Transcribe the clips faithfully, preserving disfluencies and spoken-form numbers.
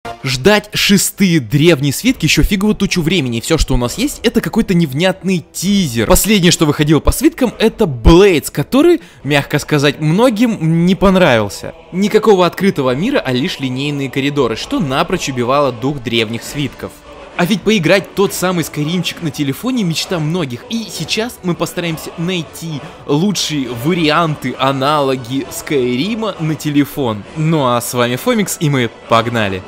Ждать шестые древние свитки еще фигово тучу времени. Все, что у нас есть, это какой-то невнятный тизер. Последнее, что выходило по свиткам, это Блейдс, который, мягко сказать, многим не понравился. Никакого открытого мира, а лишь линейные коридоры, что напрочь убивало дух древних свитков. А ведь поиграть тот самый скайримчик на телефоне мечта многих. И сейчас мы постараемся найти лучшие варианты, аналоги Скайрима на телефон. Ну а с вами Фомикс, и мы погнали!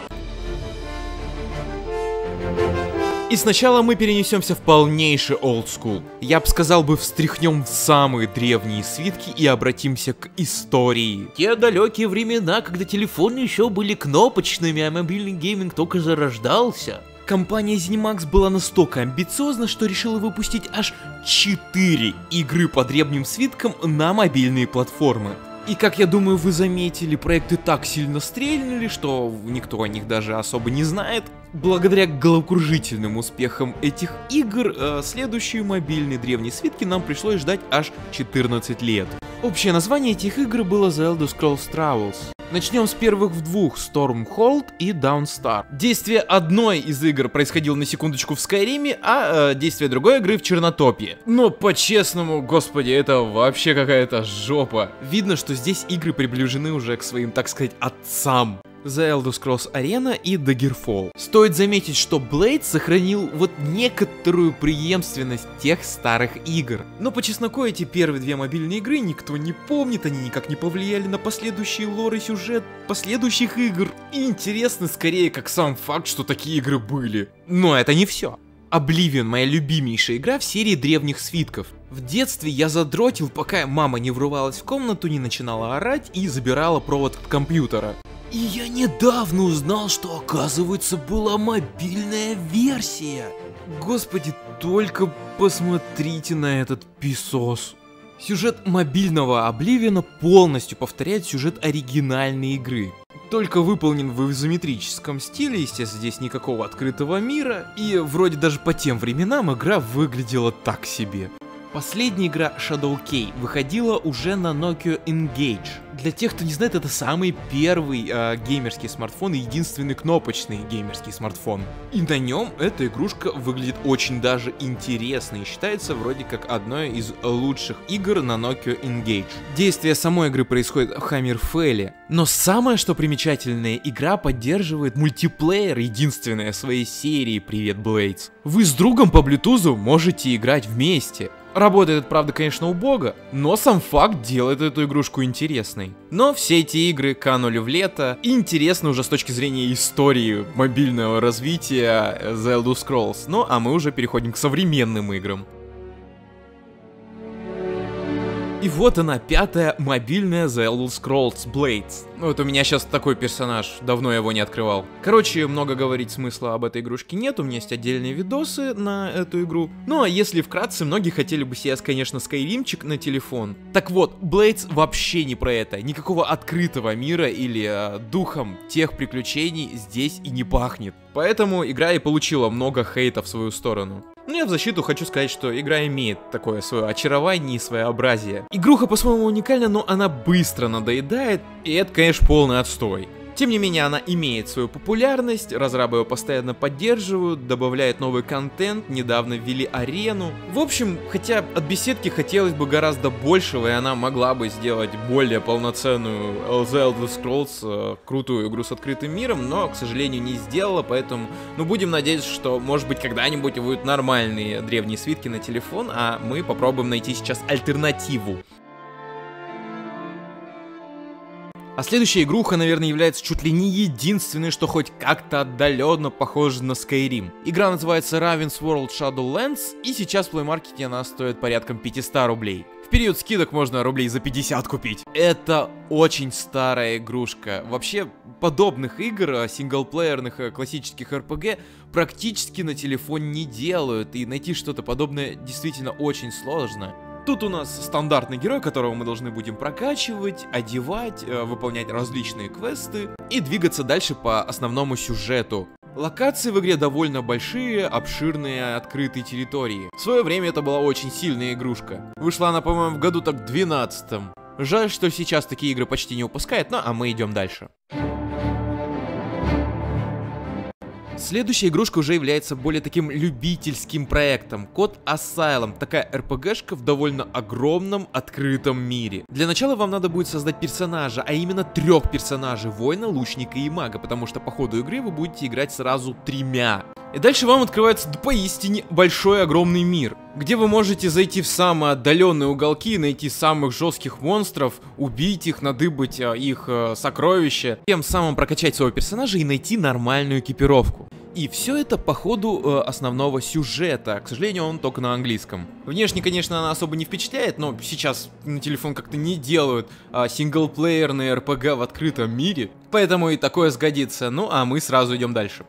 И сначала мы перенесемся в полнейший олдскул. Я бы сказал бы, встряхнем в самые древние свитки и обратимся к истории. Те далекие времена, когда телефоны еще были кнопочными, а мобильный гейминг только зарождался. Компания ZeniMax была настолько амбициозна, что решила выпустить аж четыре игры по древним свиткам на мобильные платформы. И как я думаю, вы заметили, проекты так сильно стрельнули, что никто о них даже особо не знает. Благодаря головокружительным успехам этих игр, э, следующие мобильные древние свитки нам пришлось ждать аж четырнадцать лет. Общее название этих игр было The Elder Scrolls Travels. Начнем с первых двух, Stormhold и Dawnstar. Действие одной из игр происходило на секундочку в Скайриме, а э, действие другой игры в Чернотопье. Но по-честному, господи, это вообще какая-то жопа. Видно, что здесь игры приближены уже к своим, так сказать, отцам. The Elder Scrolls Arena и Daggerfall. Стоит заметить, что Blade сохранил вот некоторую преемственность тех старых игр. Но по чесноку эти первые две мобильные игры никто не помнит, они никак не повлияли на последующий лор и сюжет последующих игр. И интересно скорее как сам факт, что такие игры были. Но это не все. Oblivion — моя любимейшая игра в серии древних свитков. В детстве я задротил, пока мама не врывалась в комнату, не начинала орать и забирала провод от компьютера. И я недавно узнал, что, оказывается, была мобильная версия. Господи, только посмотрите на этот писос. Сюжет мобильного Обливиона полностью повторяет сюжет оригинальной игры. Только выполнен в изометрическом стиле, естественно, здесь никакого открытого мира. И вроде даже по тем временам игра выглядела так себе. Последняя игра Shadow Key выходила уже на Nokia Engage. Для тех, кто не знает, это самый первый э, геймерский смартфон и единственный кнопочный геймерский смартфон. И на нем эта игрушка выглядит очень даже интересно и считается вроде как одной из лучших игр на Nokia Engage. Действие самой игры происходит в Хаммерфелле, но самое что примечательное, игра поддерживает мультиплеер, единственная в своей серии «Привет, Блейдс». Вы с другом по блютузу можете играть вместе. Работает это, правда, конечно, убого, но сам факт делает эту игрушку интересной. Но все эти игры канули в лето, и интересно уже с точки зрения истории мобильного развития The Elder Scrolls. Ну, а мы уже переходим к современным играм. И вот она, пятая мобильная The Elder Scrolls Blades. Ну вот у меня сейчас такой персонаж, давно его не открывал. Короче, много говорить смысла об этой игрушке нет, у меня есть отдельные видосы на эту игру. Ну а если вкратце, многие хотели бы себе, конечно, скайримчик на телефон. Так вот, Blades вообще не про это, никакого открытого мира или э, духом тех приключений здесь и не пахнет. Поэтому игра и получила много хейта в свою сторону. Ну я в защиту хочу сказать, что игра имеет такое свое очарование и своеобразие. Игруха по-своему уникальна, но она быстро надоедает, и это, конечно, полный отстой. Тем не менее, она имеет свою популярность, разрабы ее постоянно поддерживают, добавляют новый контент, недавно ввели арену. В общем, хотя от беседки хотелось бы гораздо большего, и она могла бы сделать более полноценную The Elder Scrolls, э, крутую игру с открытым миром, но, к сожалению, не сделала, поэтому, ну, будем надеяться, что, может быть, когда-нибудь будут нормальные древние свитки на телефон, а мы попробуем найти сейчас альтернативу. А следующая игруха, наверное, является чуть ли не единственной, что хоть как-то отдаленно похожа на Skyrim. Игра называется Raven's World Shadowlands, и сейчас в Play Market она стоит порядком пятьсот рублей. В период скидок можно рублей за пятьдесят купить. Это очень старая игрушка. Вообще, подобных игр, синглплеерных, классических эр пи джи, практически на телефоне не делают, и найти что-то подобное действительно очень сложно. Тут у нас стандартный герой, которого мы должны будем прокачивать, одевать, э, выполнять различные квесты и двигаться дальше по основному сюжету. Локации в игре довольно большие, обширные, открытые территории. В свое время это была очень сильная игрушка. Вышла она, по-моему, в году так двенадцатом. Жаль, что сейчас такие игры почти не выпускают, ну а мы идем дальше. Следующая игрушка уже является более таким любительским проектом. Код Asylum. Такая эр пи гэшка в довольно огромном открытом мире. Для начала вам надо будет создать персонажа, а именно трех персонажей: воина, лучника и мага, потому что по ходу игры вы будете играть сразу тремя. И дальше вам открывается поистине большой огромный мир, где вы можете зайти в самые отдаленные уголки, найти самых жестких монстров, убить их, надыбать а, их а, сокровища, тем самым прокачать своего персонажа и найти нормальную экипировку. И все это по ходу э, основного сюжета. К сожалению, он только на английском. Внешне, конечно, она особо не впечатляет, но сейчас на телефон как-то не делают а, синглплеерный эр пи гэ в открытом мире, поэтому и такое сгодится. Ну а мы сразу идем дальше.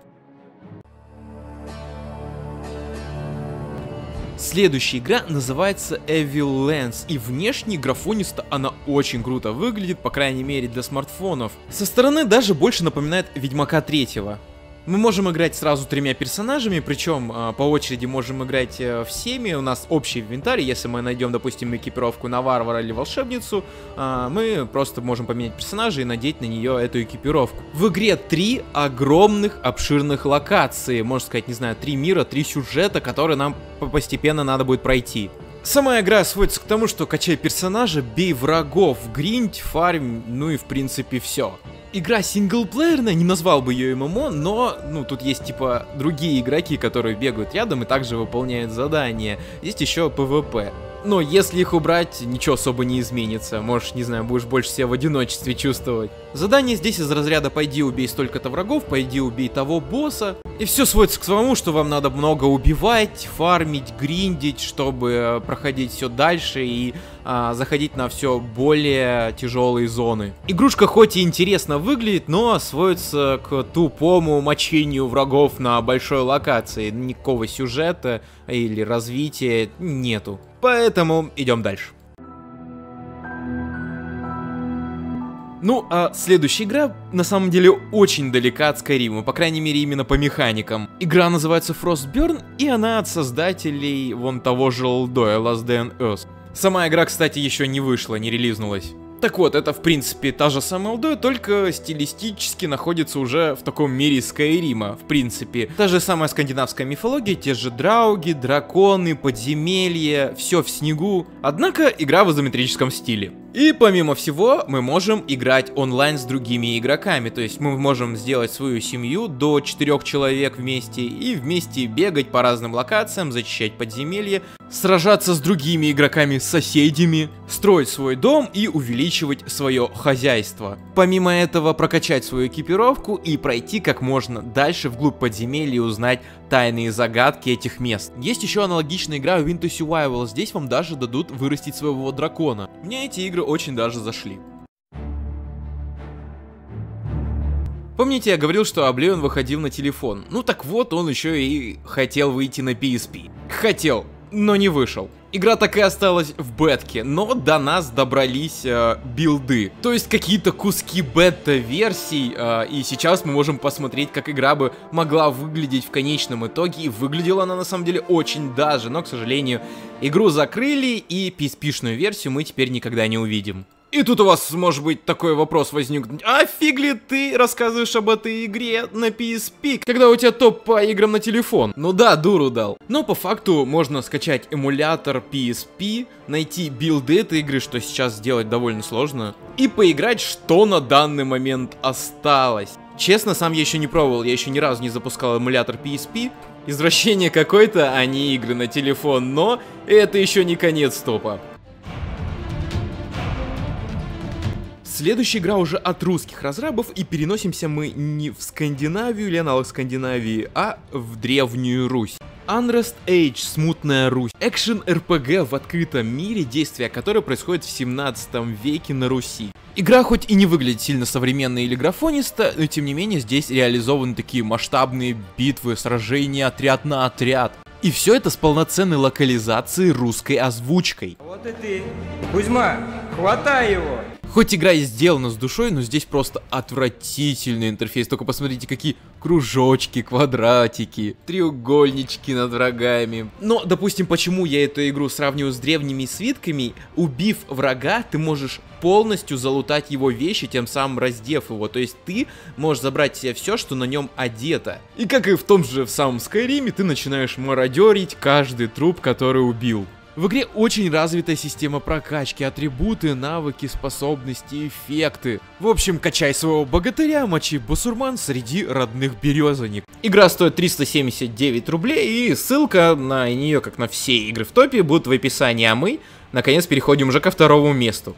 Следующая игра называется Evil Lens, и внешне графониста она очень круто выглядит, по крайней мере для смартфонов. Со стороны даже больше напоминает Ведьмака третьего. Мы можем играть сразу тремя персонажами, причем э, по очереди можем играть э, всеми. У нас общий инвентарь, если мы найдем, допустим, экипировку на варвара или волшебницу, э, мы просто можем поменять персонажа и надеть на нее эту экипировку. В игре три огромных обширных локации, можно сказать, не знаю, три мира, три сюжета, которые нам постепенно надо будет пройти. Сама игра сводится к тому, что качай персонажа, бей врагов, гриндь, фарм, ну и в принципе все. Игра синглплеерная, не назвал бы ее эм эм о, но, ну, тут есть, типа, другие игроки, которые бегают рядом и также выполняют задания. Есть еще пэ вэ пэ. Но если их убрать, ничего особо не изменится. Можешь, не знаю, будешь больше себя в одиночестве чувствовать. Задание здесь из разряда «пойди убей столько-то врагов», «пойди убей того босса». И все сводится к тому, что вам надо много убивать, фармить, гриндить, чтобы проходить все дальше и а, заходить на все более тяжелые зоны. Игрушка хоть и интересно выглядит, но сводится к тупому мочению врагов на большой локации. Никакого сюжета или развития нету. Поэтому идем дальше. Ну, а следующая игра на самом деле очень далека от Skyrim, по крайней мере именно по механикам. Игра называется Frostburn, и она от создателей вон того же Олдоя, Last Day on Earth. Сама игра, кстати, еще не вышла, не релизнулась. Так вот, это в принципе та же самая Олдоя, только стилистически находится уже в таком мире Скайрима, в принципе. Та же самая скандинавская мифология, те же драуги, драконы, подземелья, все в снегу. Однако игра в изометрическом стиле. И помимо всего, мы можем играть онлайн с другими игроками, то есть мы можем сделать свою семью до четырех человек вместе и вместе бегать по разным локациям, зачищать подземелья, сражаться с другими игроками, с соседями, строить свой дом и увеличивать свое хозяйство. Помимо этого, прокачать свою экипировку и пройти как можно дальше вглубь подземелья и узнать тайные загадки этих мест. Есть еще аналогичная игра Winter Survival, здесь вам даже дадут вырастить своего дракона. Мне эти игры очень даже зашли. Помните, я говорил, что Oblivion выходил на телефон? Ну так вот, он еще и хотел выйти на пи эс пи. Хотел, но не вышел. Игра так и осталась в бетке, но до нас добрались э, билды. То есть какие-то куски бета-версий, э, и сейчас мы можем посмотреть, как игра бы могла выглядеть в конечном итоге. И выглядела она на самом деле очень даже, но, к сожалению, игру закрыли, и пи эс пи-шную версию мы теперь никогда не увидим. И тут у вас, может быть, такой вопрос возникнет: а фиг ли ты рассказываешь об этой игре на пи эс пи, когда у тебя топ по играм на телефон? Ну да, дуру дал. Но по факту можно скачать эмулятор пи эс пи, найти билды этой игры, что сейчас сделать довольно сложно, и поиграть, что на данный момент осталось. Честно, сам я еще не пробовал, я еще ни разу не запускал эмулятор пи эс пи. Извращение какое-то, а не игры на телефон, но это еще не конец топа. Следующая игра уже от русских разрабов, и переносимся мы не в Скандинавию или аналог Скандинавии, а в Древнюю Русь. Unrest Age, Смутная Русь. Экшен эр пи джи в открытом мире, действия которой происходит в семнадцатом веке на Руси. Игра хоть и не выглядит сильно современной или графониста, но тем не менее здесь реализованы такие масштабные битвы, сражения отряд на отряд. И все это с полноценной локализацией русской озвучкой. Вот и ты. Кузьма, хватай его! Хоть игра и сделана с душой, но здесь просто отвратительный интерфейс. Только посмотрите, какие кружочки, квадратики, треугольнички над врагами. Но, допустим, почему я эту игру сравниваю с древними свитками? Убив врага, ты можешь полностью залутать его вещи, тем самым раздев его. То есть ты можешь забрать себе все, что на нем одето. И как и в том же в самом Скайриме, ты начинаешь мародерить каждый труп, который убил. В игре очень развитая система прокачки, атрибуты, навыки, способности, эффекты. В общем, качай своего богатыря, мочи басурман среди родных березаник. Игра стоит триста семьдесят девять рублей, и ссылка на нее, как на все игры в топе, будет в описании, а мы, наконец, переходим уже ко второму месту.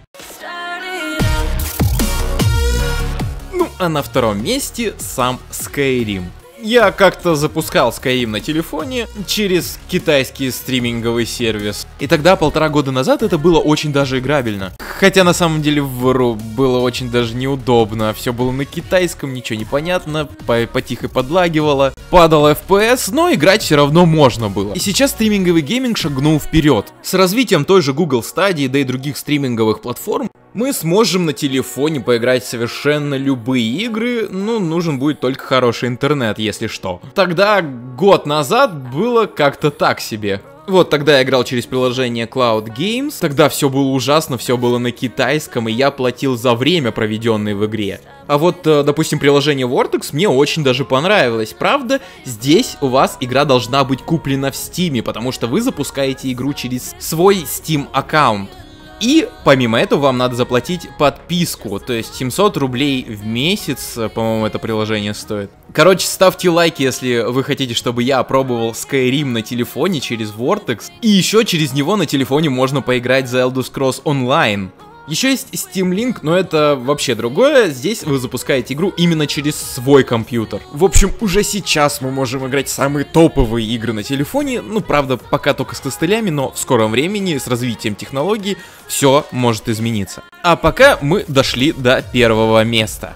Ну, а на втором месте сам Skyrim. Я как-то запускал Skyrim на телефоне через китайский стриминговый сервис. И тогда, полтора года назад, это было очень даже играбельно. Хотя на самом деле вру, было очень даже неудобно. Все было на китайском, ничего не понятно, потихо подлагивало. Падал эф пи эс, но играть все равно можно было. И сейчас стриминговый гейминг шагнул вперед. С развитием той же Google Stadia, да и других стриминговых платформ, мы сможем на телефоне поиграть в совершенно любые игры, ну, нужен будет только хороший интернет, если что. Тогда, год назад, было как-то так себе. Вот тогда я играл через приложение Cloud Games, тогда все было ужасно, все было на китайском, и я платил за время, проведенное в игре. А вот, допустим, приложение Vortex мне очень даже понравилось. Правда, здесь у вас игра должна быть куплена в Steam, потому что вы запускаете игру через свой Steam аккаунт. И помимо этого вам надо заплатить подписку, то есть семьсот рублей в месяц, по-моему, это приложение стоит. Короче, ставьте лайки, если вы хотите, чтобы я пробовал Skyrim на телефоне через Vortex. И еще через него на телефоне можно поиграть за Elder Scrolls Online. Еще есть Steam Link, но это вообще другое. Здесь вы запускаете игру именно через свой компьютер. В общем, уже сейчас мы можем играть самые топовые игры на телефоне. Ну, правда, пока только с костылями, но в скором времени, с развитием технологий, все может измениться. А пока мы дошли до первого места.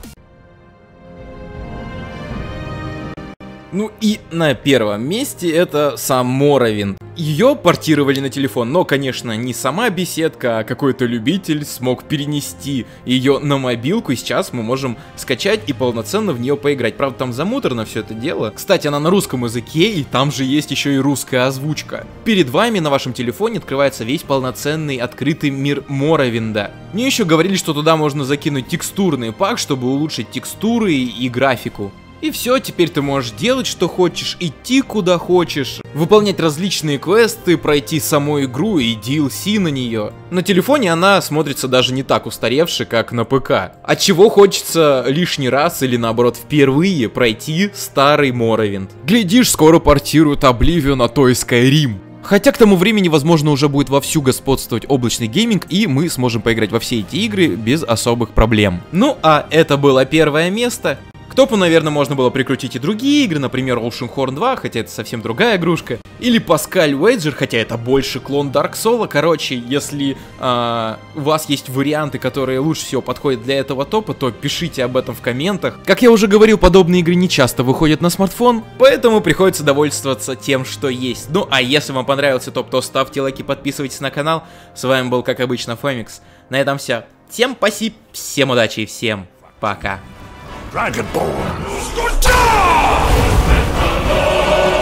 Ну и на первом месте это сам Morrowind. Ее портировали на телефон, но, конечно, не сама беседка, а какой-то любитель смог перенести ее на мобилку, и сейчас мы можем скачать и полноценно в нее поиграть. Правда, там замуторно все это дело. Кстати, она на русском языке, и там же есть еще и русская озвучка. Перед вами на вашем телефоне открывается весь полноценный открытый мир Morrowind'а. Мне еще говорили, что туда можно закинуть текстурный пак, чтобы улучшить текстуры и графику. И все, теперь ты можешь делать, что хочешь, идти куда хочешь, выполнять различные квесты, пройти саму игру и ди эл си на нее. На телефоне она смотрится даже не так устаревше, как на ПК. Отчего хочется лишний раз или наоборот впервые пройти старый Morrowind. Глядишь, скоро портируют Oblivion, а то и Skyrim. Хотя к тому времени, возможно, уже будет вовсю господствовать облачный гейминг, и мы сможем поиграть во все эти игры без особых проблем. Ну, а это было первое место. К топу, наверное, можно было прикрутить и другие игры, например, Oceanhorn два, хотя это совсем другая игрушка. Или Pascal Wager, хотя это больше клон Dark Soul. Короче, если э, у вас есть варианты, которые лучше всего подходят для этого топа, то пишите об этом в комментах. Как я уже говорил, подобные игры не часто выходят на смартфон, поэтому приходится довольствоваться тем, что есть. Ну, а если вам понравился топ, то ставьте лайки, подписывайтесь на канал. С вами был, как обычно, Фомикс. На этом все. Всем спасибо, всем удачи и всем пока. Dragonborn!